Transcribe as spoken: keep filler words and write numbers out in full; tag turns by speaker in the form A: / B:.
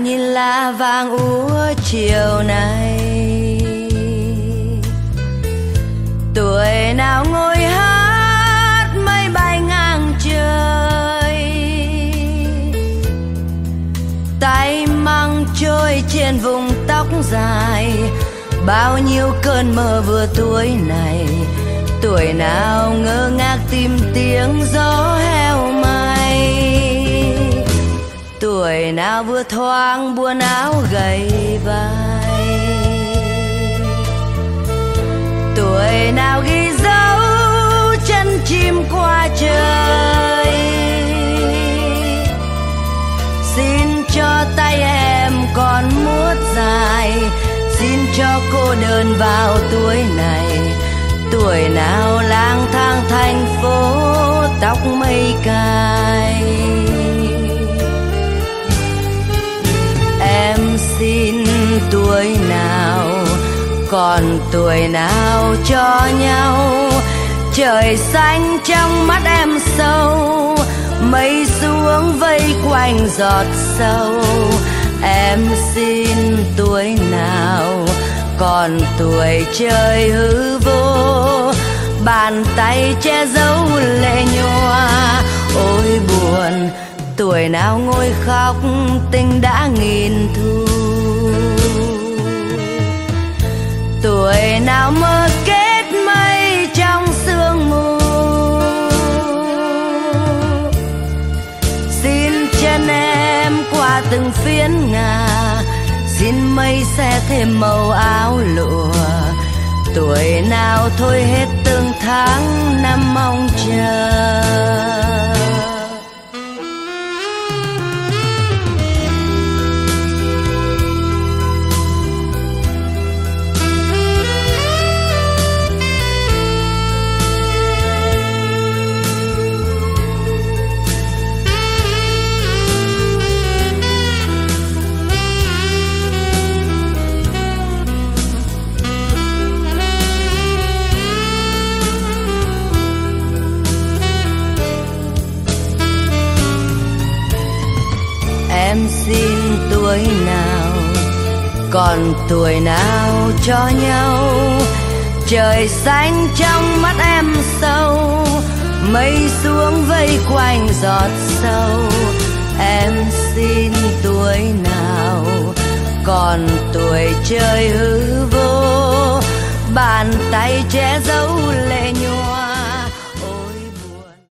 A: nhìn lá vàng úa chiều nay. Tuổi nào ngồi hát mây bay ngang trời, tay mang trôi trên vùng tóc dài. Bao nhiêu cơn mơ vừa tuổi này, tuổi nào ngơ ngác tìm tiếng gió heo may. Tuổi nào vừa thoáng buồn áo gầy vai, tuổi nào ghi dấu chân chim qua trời. Xin cho tay em còn muốt dài, xin cho cô đơn vào tuổi này. Tuổi nào lang thang thành phố tóc mây cài. Em xin tuổi nào còn tuổi nào cho nhau. Trời xanh trong mắt em sâu, mây xuống vây quanh giọt sâu. Em xin tuổi nào còn tuổi trời hư vô, bàn tay che giấu lệ nhòa. Ôi buồn, tuổi nào ngồi khóc tình đã nghìn thu. Tuổi nào mơ kết mây trong sương mù. Xin chân em qua từng phiến ngà, xin mây sẽ thêm màu áo lụa. Tuổi nào thôi hết từng tháng năm mong chờ. Em xin tuổi nào còn tuổi nào cho nhau. Trời xanh trong mắt em sâu, mây xuống vây quanh giọt sâu. Em xin tuổi nào còn tuổi trời hư vô, bàn tay che giấu